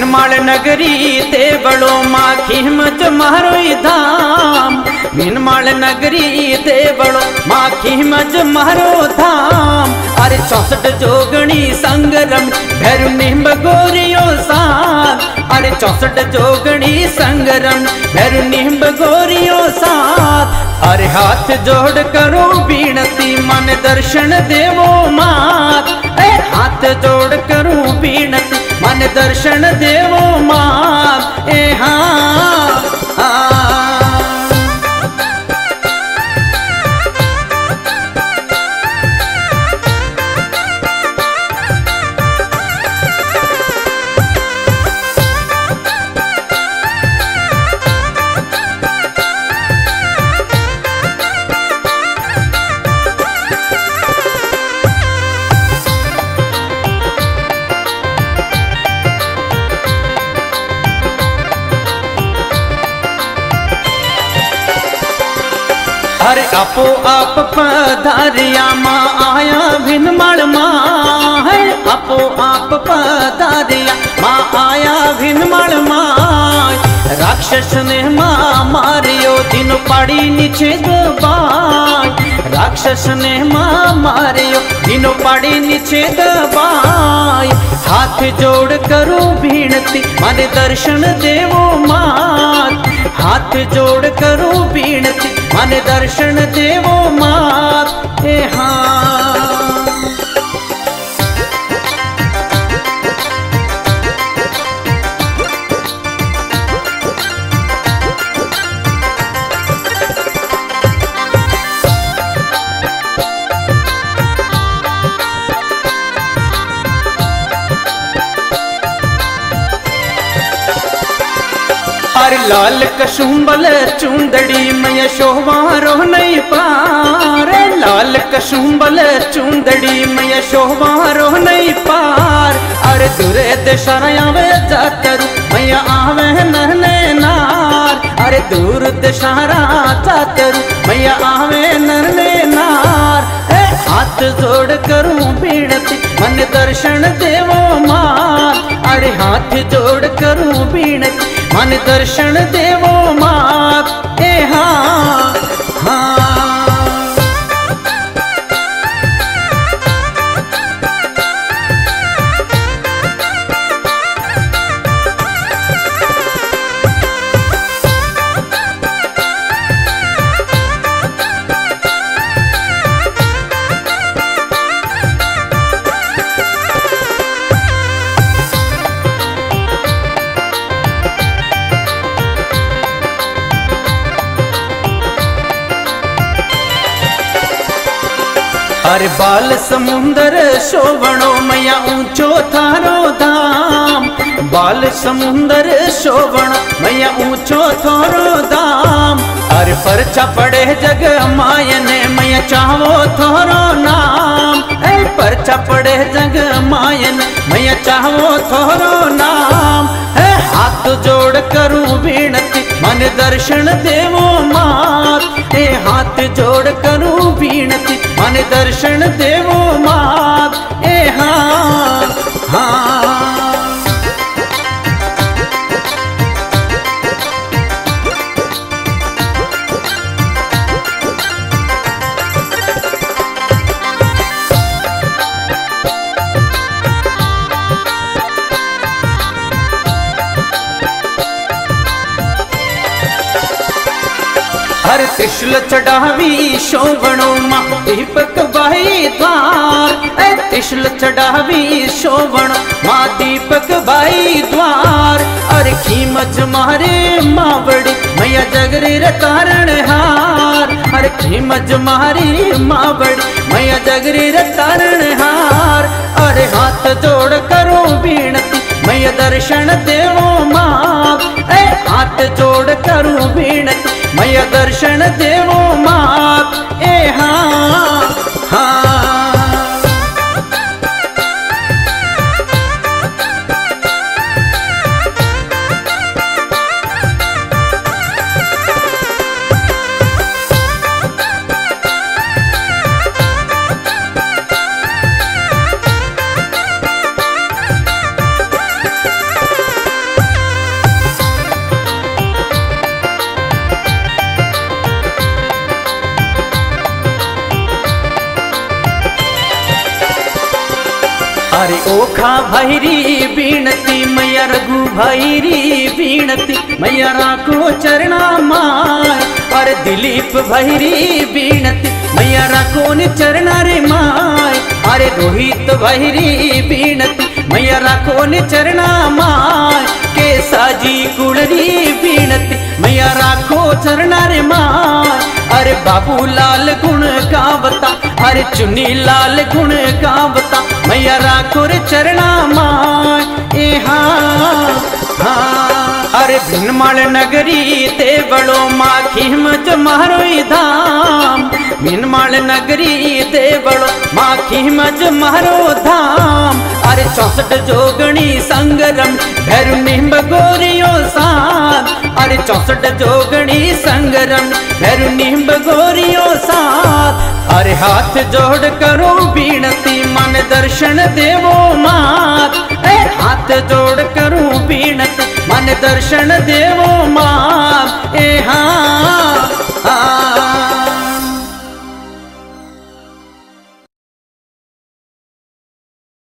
भिनमाल नगरी ते बड़ो माँ खीमत मारो धाम। भिनमाल नगरी ते बड़ो माँ खीमत मारो धाम। अरे 64 जोगणी संगरम भैरव निम्ब गोरियो साथ। अरे 64 जोगणी संगरम भैरव निम्ब गोरियो साथ। अरे हाथ जोड़ करो बीनती मन दर्शन देवो मात। हाथ जोड़ करूं बीनती मन दर्शन देवो मात। ए हाँ अरे आपो आप पधारिया माँ आया भिनमाल माँ है। आपो आप पधारिया माँ आया भिनमाल माँ। राक्षस ने माँ मारियो दिन पाड़ी नीचे दबाई। राक्षस ने माँ मारियो दिन पाड़ी नीचे दबाई। हाथ जोड़ करो भीनती मन दर्शन देवो मात। हाथ जोड़ करो भीनती मन दर्शन देवो मात। ए हाँ अरे लाल कसुंबल चुंदड़ी मैया शोभारो नहीं पार। लाल कसुंबल चुंदड़ी मैया शोभारो नहीं पार। अरे दूरे दशहरा जातर मैया आवे नरने नार। अरे दूर दशहरा जातर मैया आवे नरने नार। हाथ जोड़ करूं बीनती मन दर्शन देवो मात। अरे हाथ जोड़ करूं बीनती मन दर्शन देवो मात। ए हाँ हाँ अरे बाल समुंदर शोभणो मैया ऊंचो थारो धाम। बाल समुंदर शोभणो मैया ऊंचो थारो धाम। अरे परचा पड़े जग मायने मैया चाहो थारो नाम। परचा पड़े जग मायने मैया चाहो थारो नाम। हाथ जोड़ करूं बीनती मन दर्शन देवो मात। हाथ जोड़ करूं बीनती मन दर्शन देवो मात। ए हाँ हाँ हर त्रिशूल चढ़ावी शोभणो माँ दीपक बाई द्वार। त्रिशूल चढ़ावी शोभणो माँ दीपक बाई द्वार। अरे खीमच मारे माँ बड़ी मैया जगरे तारण हार। अरे खीमच मारी माँ बड़ी मैया जगरे तारण हार। अरे हाथ जोड़ करो बीनती मैया दर्शन देवो माँ। हाथ जोड़ करूं बीनती मैया दर्शन देवो मात। ए हाँ हाँ अरे ओखा भैरी बीनती मैया रघु भैरी बीनती मैया राखो चरणा माय। अरे दिलीप भैरी बीनती मैया राखो चरणा रे माय। अरे रोहित भैरी बीनती मैया राखो चरणा माय। के साजी कुड़री बीनती मैया राखो चरणा रे माय। अरे बाबू लाल गुण गावता अरे चुनी लाल गुण गावता मैया राखो रे चरणा माय। ए हाँ हाँ अरे भिनमाल नगरी ते बड़ो माखी मज मारोई धाम। भिनमाल नगरी ते बड़ो माखी मज मारो धाम। अरे 64 जोगणी संगरम भैरु निम्ब गोरियो साथ। अरे 64 जोगणी संगरम भैरु निम्ब गोरियो साथ। अरे हाथ जोड़ करो बीनती मन दर्शन देवो मात। हाथ जोड़ करूं बीनती मन दर्शन देवो मात। ए हाँ